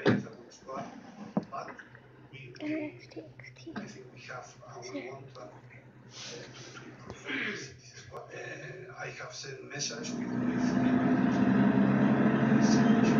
players a good squad, but I think we have our own to improve this squad. I have sent message with Luis regarding this situation.